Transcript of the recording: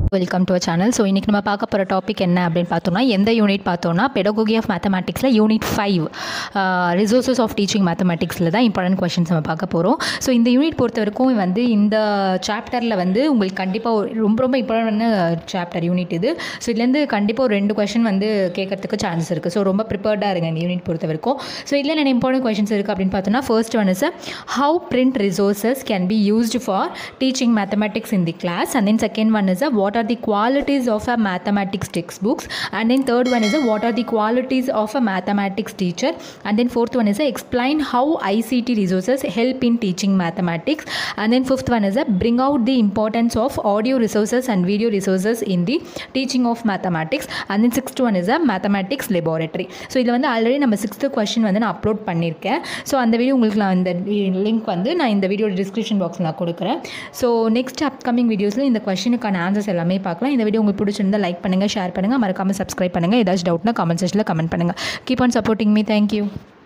Welcome to channel. So இன்றைக்கி நம்ம பார்க்க போகிற டாபிக் என்ன அப்படின்னு பார்த்தோம்னா, எந்த யூனிட் பார்த்தோம்னா பெடகோகி ஆஃப் மேத்தமேட்டிக்ஸில் யூனிட் 5 ரிசோர்ஸஸ் ஆஃப் டீச்சிங் மேத்தமேட்டிக்ஸில் தான் இம்பார்ட்டன்ட் கொஷின்ஸ் நம்ம பார்க்க போகிறோம். ஸோ இந்த யூனிட் பொறுத்த வரைக்கும் இந்த சாப்டரில் உங்களுக்கு கண்டிப்பாக ரொம்ப இம்பார்ட்டன்டான சாப்டர் யூனிட் இது. ஸோ இதுலேருந்து கண்டிப்பாக ஒரு 2 கொஷின் கேட்கறதுக்கு சான்ஸ் இருக்குது. ஸோ ரொம்ப ப்ரிப்பேர்டாக இருங்க இந்த யூனிட் பொறுத்த வரைக்கும். ஸோ இதில் என்ன இம்பார்ட்டன்ட் கொஷின்ஸ் இருக்குது அப்படின்னு பார்த்தோம்னா, first one is how print resources can be used for teaching mathematics in the class, and then second one is what are the qualities of a mathematics textbooks, and then third one is what are the qualities of a mathematics teacher, and then fourth one is explain how ICT resources help in teaching mathematics, and then fifth one is bring out the importance of audio resources and video resources in the teaching of mathematics, and then sixth one is a mathematics laboratory. So இதில் already நம்ம 6th question நான் upload பண்ணியிருக்கேன். So அந்த video உங்களுக்கு நான் இந்த link நான் இந்த வீடியோ டிஸ்கிரிப்ஷன் பாக்ஸில் நான் கொடுக்குறேன். ஸோ நெக்ஸ்ட் அப்கமிங் வீடியோஸில் இந்த கொஷனுக்கான ஆன்சர்ஸ் எல்லாமே பார்க்கலாம். இந்த வீடியோ உங்களுக்கு பிடிச்சிருந்தா லைக் பண்ணுங்கள், ஷேர் பண்ணுங்கள், மறக்காமல் சப்ஸ்கிரைப் பண்ணுங்கள். ஏதாச்சும் டவுட்னா கமெண்ட் செக்ஷனில் கமெண்ட் பண்ணுங்கள். Keep on supporting me. Thank you.